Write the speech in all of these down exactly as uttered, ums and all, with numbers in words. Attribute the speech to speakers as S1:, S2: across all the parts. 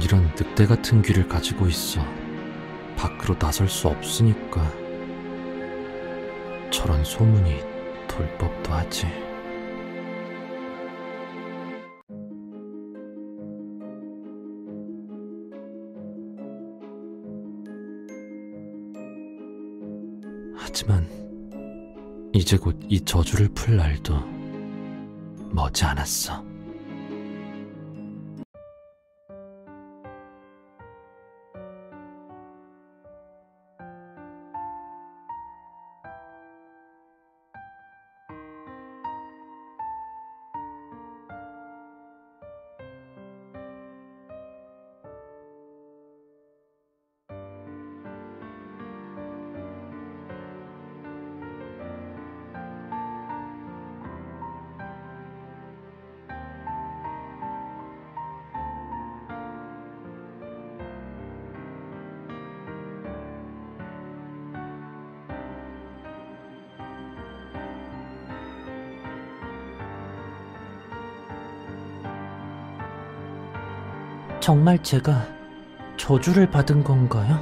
S1: 이런 늑대 같은 귀를 가지고 있어 밖으로 나설 수 없으니까 저런 소문이 돌 법도 하지. 하지만 이제 곧 이 저주를 풀 날도 머지 않았어.
S2: 정말 제가 저주를 받은 건가요?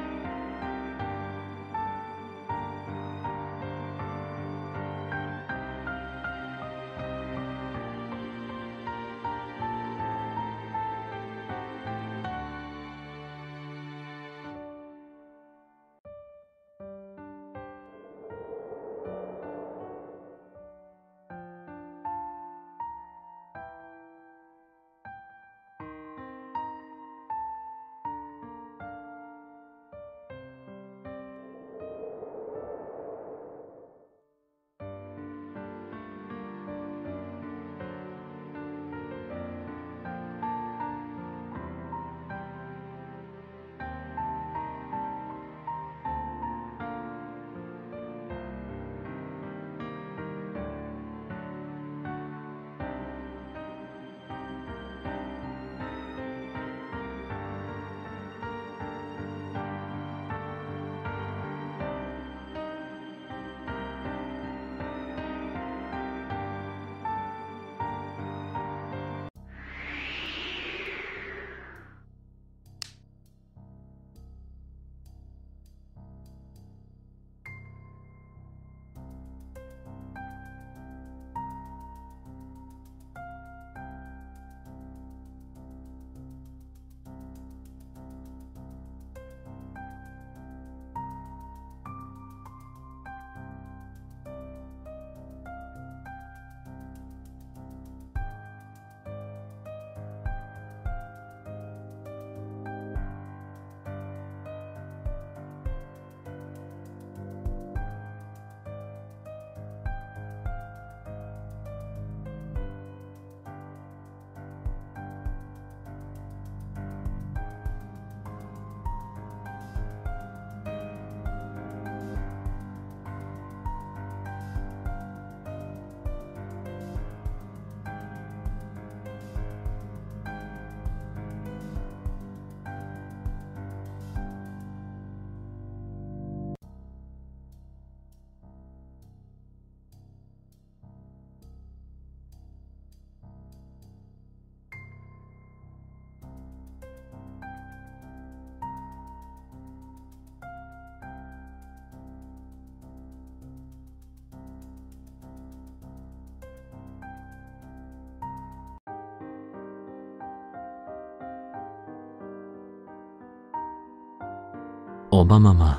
S1: 어마마마,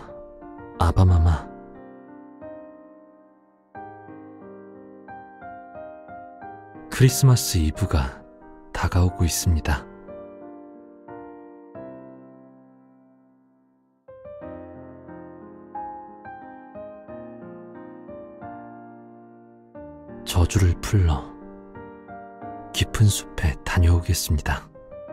S1: 아바마마. 크리스마스 이브가 다가오고 있습니다. 저주를 풀러 깊은 숲에 다녀오겠습니다.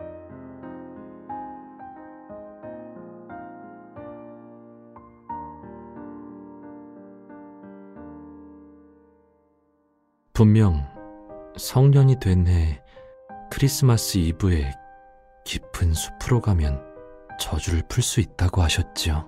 S1: 분명 성년이 된 해 크리스마스 이브에 깊은 숲으로 가면 저주를 풀 수 있다고 하셨지요.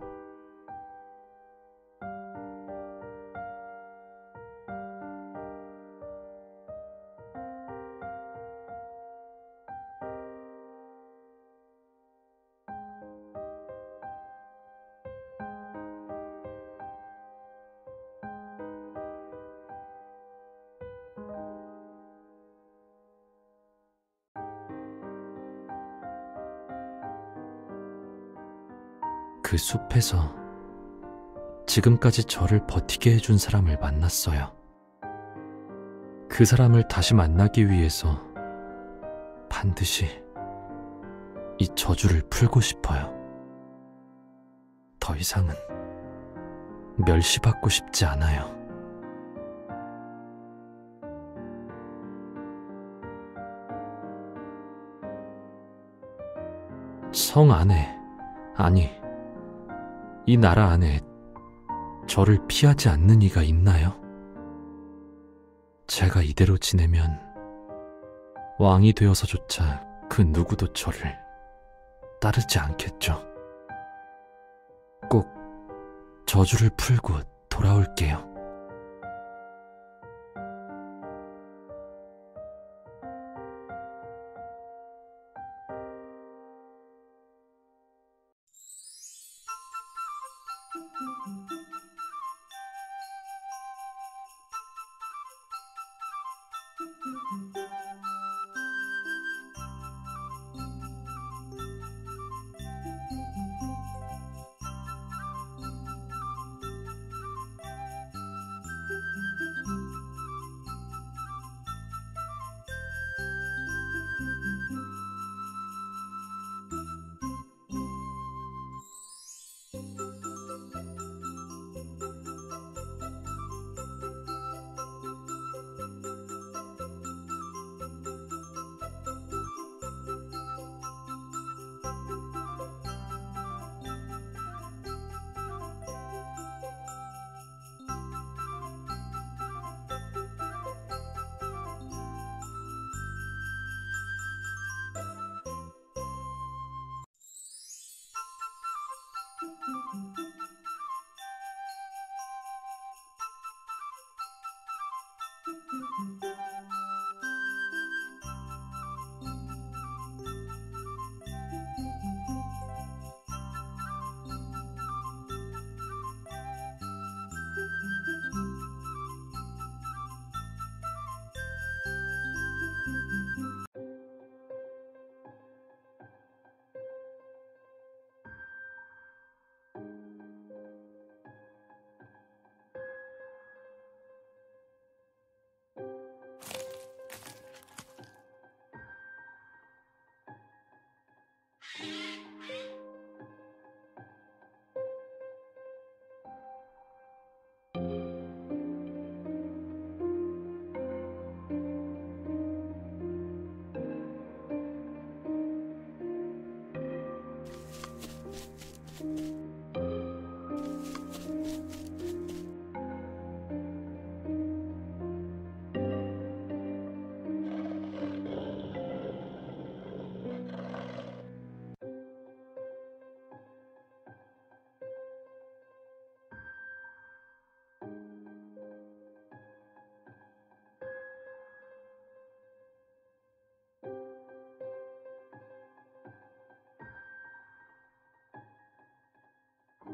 S1: 그 숲에서 지금까지 저를 버티게 해준 사람을 만났어요. 그 사람을 다시 만나기 위해서 반드시 이 저주를 풀고 싶어요. 더 이상은 멸시받고 싶지 않아요. 성 안에, 아니, 이 나라 안에 저를 피하지 않는 이가 있나요? 제가 이대로 지내면 왕이 되어서조차 그 누구도 저를 따르지 않겠죠. 꼭 저주를 풀고 돌아올게요.